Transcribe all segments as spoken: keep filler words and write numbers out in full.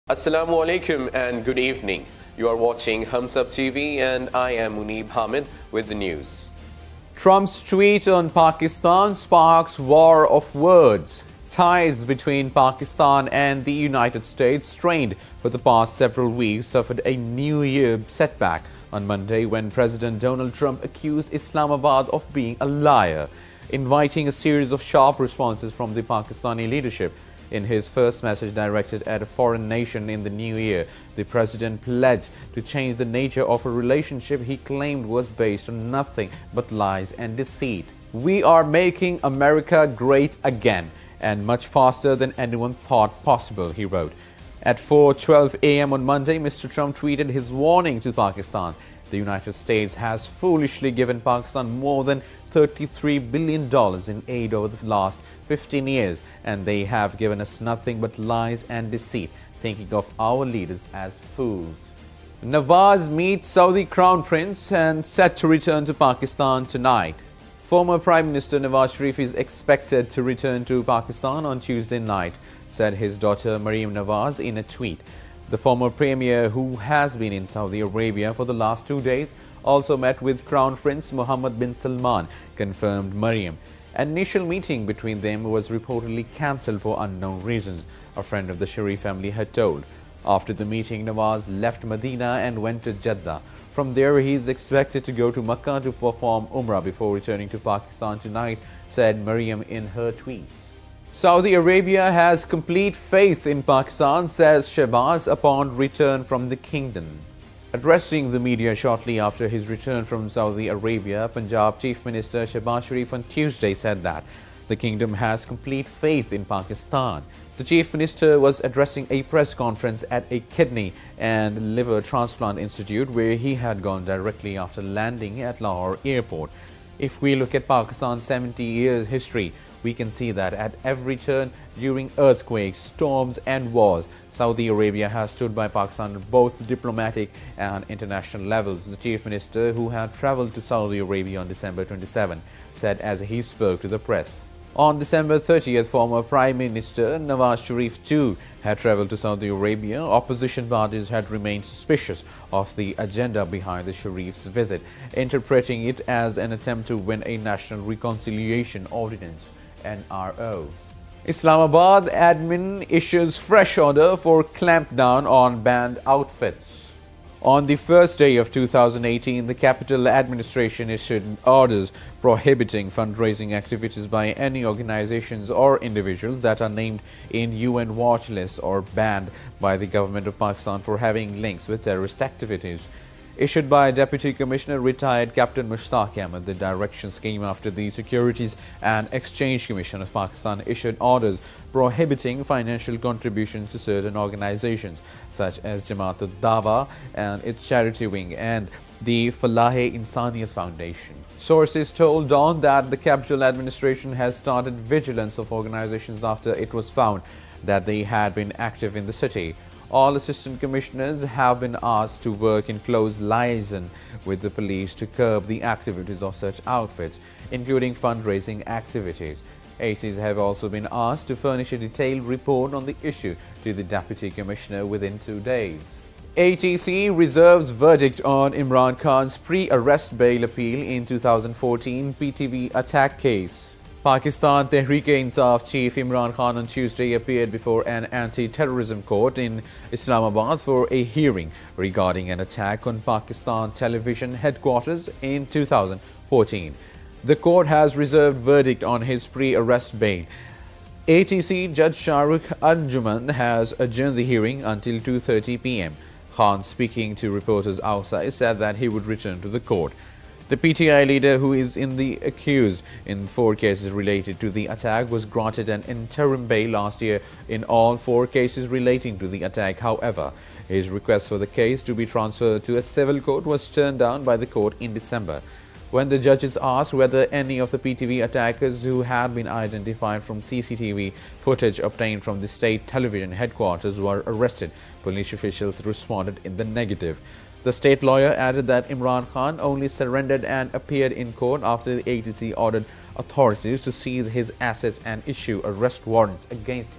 Assalamu alaikum and good evening. You are watching Humsab T V and I am Munib Hamid with the news. Trump's tweet on Pakistan sparks war of words. Ties between Pakistan and the United States, strained for the past several weeks, suffered a New Year setback on Monday when President Donald Trump accused Islamabad of being a liar, inviting a series of sharp responses from the Pakistani leadership. In his first message directed at a foreign nation in the new year, the president pledged to change the nature of a relationship he claimed was based on nothing but lies and deceit. "We are making America great again, and much faster than anyone thought possible," he wrote. At four twelve a m on Monday, Mister Trump tweeted his warning to Pakistan. The United States has foolishly given Pakistan more than thirty-three billion dollars in aid over the last fifteen years, and they have given us nothing but lies and deceit, thinking of our leaders as fools. Nawaz meets Saudi Crown Prince and set to return to Pakistan tonight. Former Prime Minister Nawaz Sharif is expected to return to Pakistan on Tuesday night, said his daughter Maryam Nawaz in a tweet. The former premier, who has been in Saudi Arabia for the last two days, also met with Crown Prince Mohammed bin Salman, confirmed Maryam. An initial meeting between them was reportedly cancelled for unknown reasons, a friend of the Sharif family had told. After the meeting, Nawaz left Medina and went to Jeddah. From there, he is expected to go to Makkah to perform Umrah before returning to Pakistan tonight, said Maryam in her tweet. Saudi Arabia has complete faith in Pakistan, says Shehbaz upon return from the kingdom. Addressing the media shortly after his return from Saudi Arabia, Punjab Chief Minister Shehbaz Sharif on Tuesday said that the kingdom has complete faith in Pakistan. The Chief Minister was addressing a press conference at a kidney and liver transplant institute where he had gone directly after landing at Lahore airport. If we look at Pakistan's seventy years history, we can see that at every turn during earthquakes, storms and wars, Saudi Arabia has stood by Pakistan on both diplomatic and international levels. The Chief Minister, who had travelled to Saudi Arabia on December twenty-seventh, said as he spoke to the press. On December thirtieth, former Prime Minister Nawaz Sharif too had travelled to Saudi Arabia. Opposition parties had remained suspicious of the agenda behind the Sharif's visit, interpreting it as an attempt to win a National Reconciliation Ordinance N R O. Islamabad admin issues fresh order for clampdown on banned outfits. On the first day of two thousand eighteen, the capital administration issued orders prohibiting fundraising activities by any organizations or individuals that are named in U N watch lists or banned by the government of Pakistan for having links with terrorist activities. Issued by Deputy Commissioner retired Captain Mushtaq Ahmed, the directions came after the Securities and Exchange Commission of Pakistan issued orders prohibiting financial contributions to certain organizations such as Jamaat al-Dawa and its charity wing and the Falah-e-Insaniyat Foundation. Sources told Dawn that the capital administration has started vigilance of organizations after it was found that they had been active in the city. All assistant commissioners have been asked to work in close liaison with the police to curb the activities of such outfits, including fundraising activities. A Cs have also been asked to furnish a detailed report on the issue to the Deputy Commissioner within two days. A T C reserves verdict on Imran Khan's pre-arrest bail appeal in two thousand fourteen P T V attack case. Pakistan Tehreek-e-Insaf chief Imran Khan on Tuesday appeared before an anti-terrorism court in Islamabad for a hearing regarding an attack on Pakistan television headquarters in two thousand fourteen. The court has reserved verdict on his pre-arrest bail. A T C Judge Shahrukh Anjuman has adjourned the hearing until two thirty p m Khan, speaking to reporters outside, said that he would return to the court. The P T I leader, who is in the accused in four cases related to the attack, was granted an interim bail last year in all four cases relating to the attack. However, his request for the case to be transferred to a civil court was turned down by the court in December. When the judges asked whether any of the P T V attackers who had been identified from C C T V footage obtained from the state television headquarters were arrested, police officials responded in the negative. The state lawyer added that Imran Khan only surrendered and appeared in court after the A T C ordered authorities to seize his assets and issue arrest warrants against him.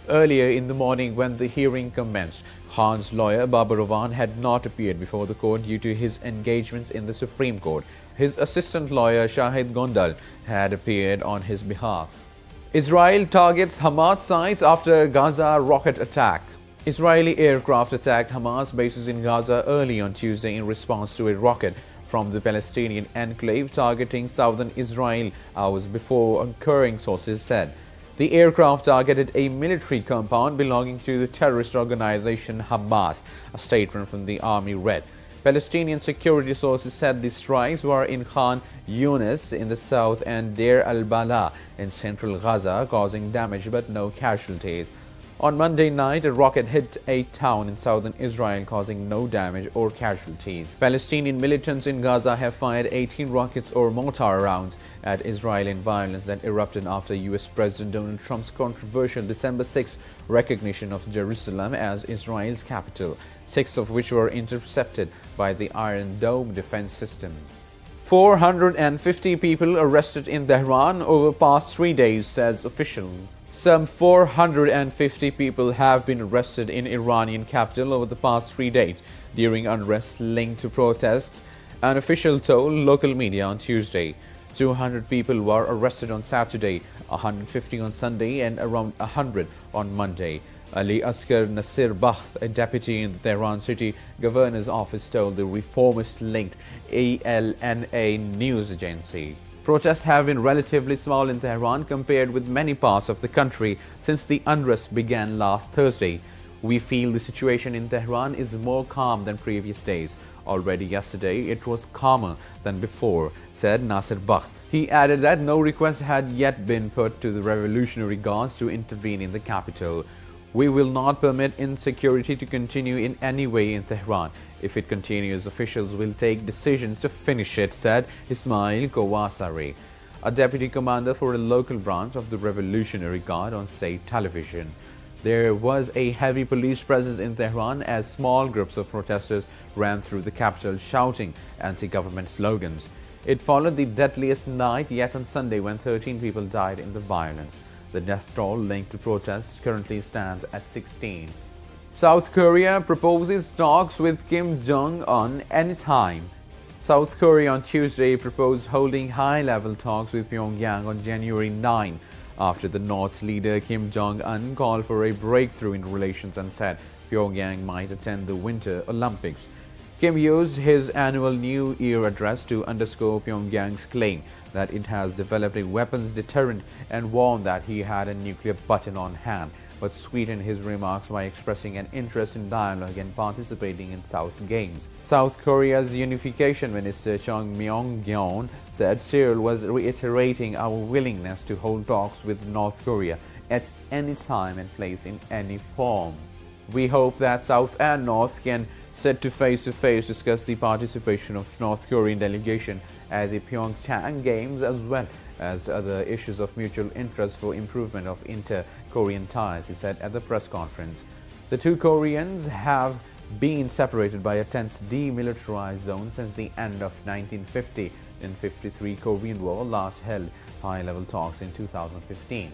Earlier in the morning when the hearing commenced, Khan's lawyer Babar Rawan had not appeared before the court due to his engagements in the Supreme Court. His assistant lawyer Shahid Gondal had appeared on his behalf. Israel targets Hamas sites after Gaza rocket attack. Israeli aircraft attacked Hamas bases in Gaza early on Tuesday in response to a rocket from the Palestinian enclave targeting southern Israel hours before occurring, sources said. The aircraft targeted a military compound belonging to the terrorist organization Hamas, a statement from the army read. Palestinian security sources said the strikes were in Khan Yunis in the south and Deir al-Bala in central Gaza, causing damage but no casualties. On Monday night, a rocket hit a town in southern Israel, causing no damage or casualties. Palestinian militants in Gaza have fired eighteen rockets or mortar rounds at Israel in violence that erupted after U S President Donald Trump's controversial December sixth recognition of Jerusalem as Israel's capital, six of which were intercepted by the Iron Dome defense system. four hundred fifty people arrested in Tehran over past three days, says official. Some four hundred fifty people have been arrested in Iranian capital over the past three days during unrest linked to protests, an official told local media on Tuesday. two hundred people were arrested on Saturday, one hundred fifty on Sunday, and around one hundred on Monday. Ali Asghar Nasir Bakht, a deputy in the Tehran city governor's office, told the reformist-linked A L N A news agency. Protests have been relatively small in Tehran compared with many parts of the country since the unrest began last Thursday. We feel the situation in Tehran is more calm than previous days. Already yesterday, it was calmer than before, said Nasir Bakht. He added that no request had yet been put to the Revolutionary Guards to intervene in the capital. We will not permit insecurity to continue in any way in Tehran. If it continues, officials will take decisions to finish it, said Ismail Kowasari, a deputy commander for a local branch of the Revolutionary Guard, on state television. There was a heavy police presence in Tehran as small groups of protesters ran through the capital shouting anti-government slogans. It followed the deadliest night yet on Sunday when thirteen people died in the violence. The death toll linked to protests currently stands at sixteen. South Korea proposes talks with Kim Jong-un anytime. South Korea on Tuesday proposed holding high-level talks with Pyongyang on January ninth after the North's leader Kim Jong-un called for a breakthrough in relations and said Pyongyang might attend the Winter Olympics. Kim used his annual New Year address to underscore Pyongyang's claim that it has developed a weapons deterrent and warned that he had a nuclear button on hand, but sweetened his remarks by expressing an interest in dialogue and participating in South's games. South Korea's unification minister Chung Myong-gyeon said Seoul was reiterating our willingness to hold talks with North Korea at any time and place in any form. We hope that South and North can sit to face-to-face discuss the participation of North Korean delegation at the Pyeongchang Games as well as other issues of mutual interest for improvement of inter-Korean ties, he said at the press conference. The two Koreans have been separated by a tense demilitarized zone since the end of nineteen fifty and fifty-three Korean War last held high-level talks in two thousand fifteen.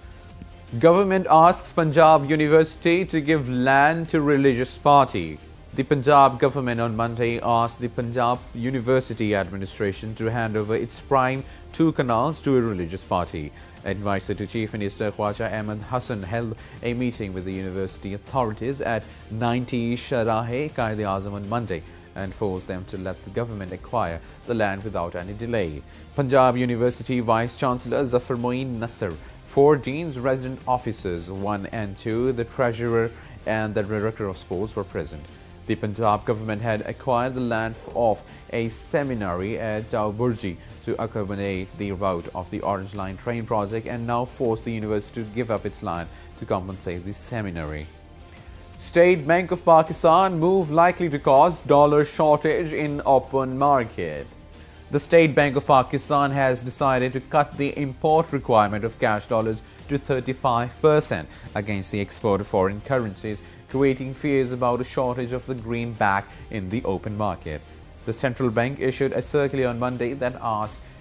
Government asks Punjab University to give land to religious party. The Punjab government on Monday asked the Punjab University administration to hand over its prime two canals to a religious party. Advisor to Chief Minister Khwaja Ahmed Hassan held a meeting with the university authorities at ninety Sharae-Quaid-e-Azam on Monday and forced them to let the government acquire the land without any delay. Punjab University Vice-Chancellor Zafar Moeen Nasser, four deans, resident officers one and two, the treasurer and the director of sports were present. The Punjab government had acquired the land of a seminary at Jauburji to accommodate the route of the Orange Line train project and now forced the university to give up its land to compensate the seminary. State Bank of Pakistan move likely to cause dollar shortage in open market. The State Bank of Pakistan has decided to cut the import requirement of cash dollars to thirty-five percent against the export of foreign currencies, creating fears about a shortage of the greenback in the open market. The central bank issued a circular on Monday that asked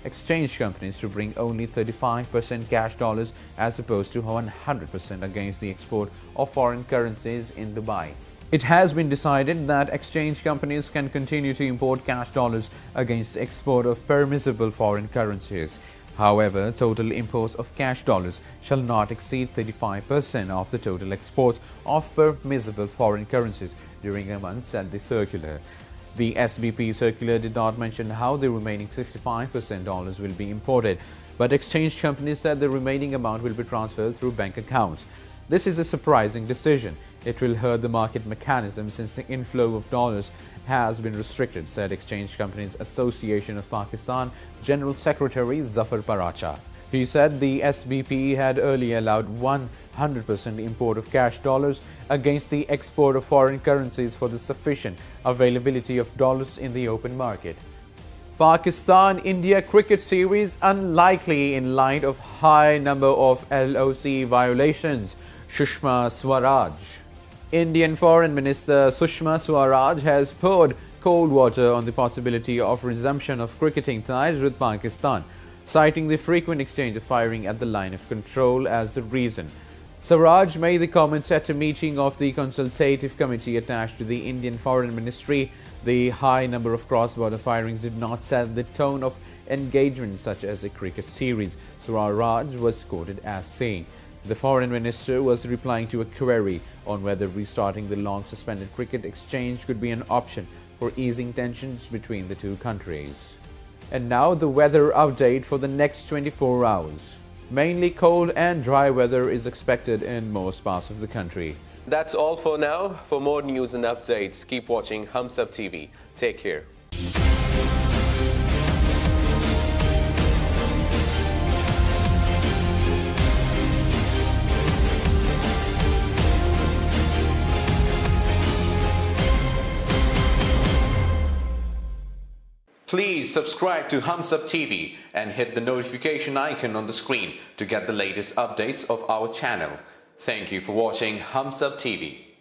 exchange companies to bring only thirty-five percent cash dollars as opposed to one hundred percent against the export of foreign currencies in Dubai. It has been decided that exchange companies can continue to import cash dollars against export of permissible foreign currencies. However, total imports of cash dollars shall not exceed thirty-five percent of the total exports of permissible foreign currencies during a month, said the circular. The S B P circular did not mention how the remaining sixty-five percent dollars will be imported, but exchange companies said the remaining amount will be transferred through bank accounts. This is a surprising decision. It will hurt the market mechanism since the inflow of dollars has been restricted, said Exchange Companies Association of Pakistan General Secretary Zafar Paracha. He said the S B P had earlier allowed one hundred percent import of cash dollars against the export of foreign currencies for the sufficient availability of dollars in the open market. Pakistan-India cricket series unlikely in light of high number of L O C violations, Sushma Swaraj. Indian Foreign Minister Sushma Swaraj has poured cold water on the possibility of resumption of cricketing ties with Pakistan, citing the frequent exchange of firing at the line of control as the reason. Swaraj made the comments at a meeting of the consultative committee attached to the Indian Foreign Ministry. The high number of cross-border firings did not set the tone of engagement such as a cricket series, Swaraj was quoted as saying. The foreign minister was replying to a query on whether restarting the long-suspended cricket exchange could be an option for easing tensions between the two countries. And now the weather update for the next twenty-four hours. Mainly cold and dry weather is expected in most parts of the country. That's all for now. For more news and updates, keep watching Hums Up T V. Take care. Please subscribe to Hums Up T V and hit the notification icon on the screen to get the latest updates of our channel. Thank you for watching Hums Up T V.